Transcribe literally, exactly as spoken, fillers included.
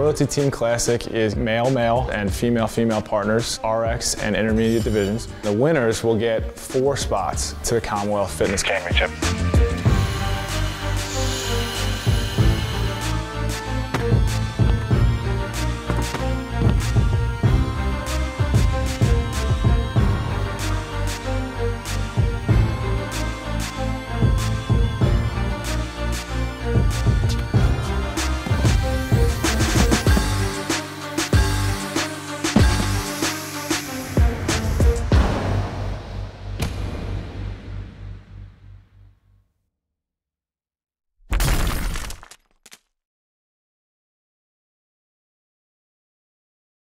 Loyalty Team Classic is male-male and female-female partners, R X and intermediate divisions. The winners will get four spots to the Commonwealth Fitness Championship.